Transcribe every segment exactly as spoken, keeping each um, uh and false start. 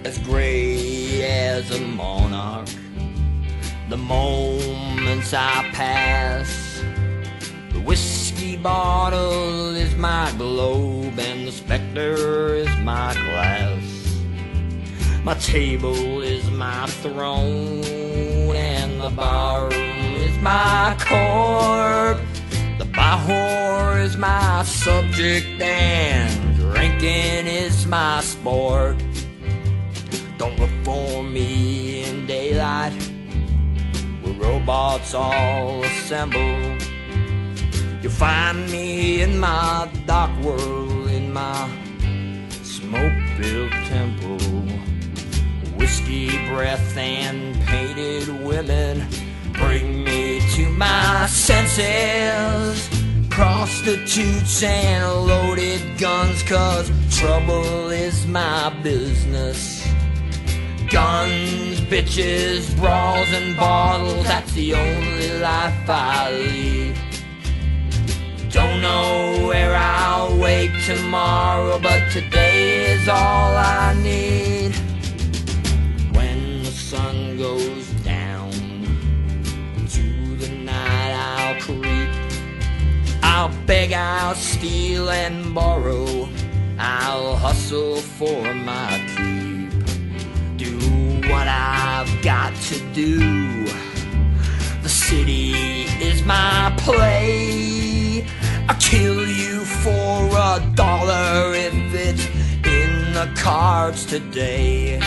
as gray as a monarch. The moments I pass, the whiskey bottle is my globe, and the specter is my glass. My table is my throne, and the bar is my court. The bar is my subject, and drinking is my sport. Don't look for me in daylight, where robots all assemble. You'll find me in my dark world, in my smoke-filled temple. Whiskey breath and painted women bring me to my senses. Prostitutes and loaded guns, 'cause trouble is my business. Guns, bitches, brawls, and bottles, that's the only life I lead. Don't know where I'll wake tomorrow, but today is all I need. When the sun goes down to the night, I'll creep. I'll beg, I'll steal and borrow, I'll hustle for my keep. Do what I've got to do. The city is my play. I'll kill you for a dollar if it's in the cards today.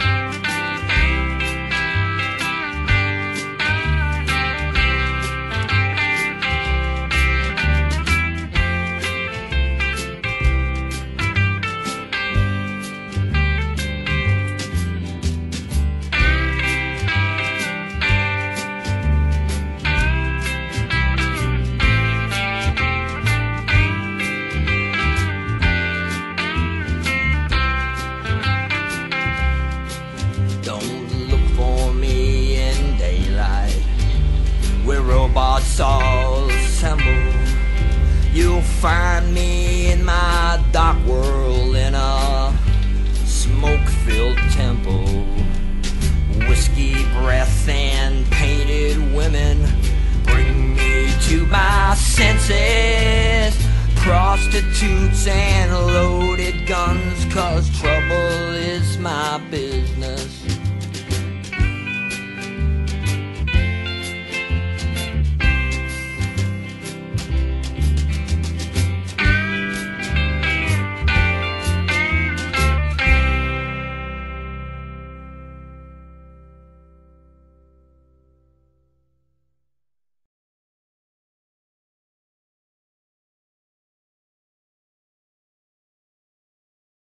Don't look for me in daylight, where robots all assemble. You'll find me in my dark world, in a smoke-filled temple. Whiskey breath and painted women bring me to my senses. Prostitutes and loaded guns, 'cause trouble is my business.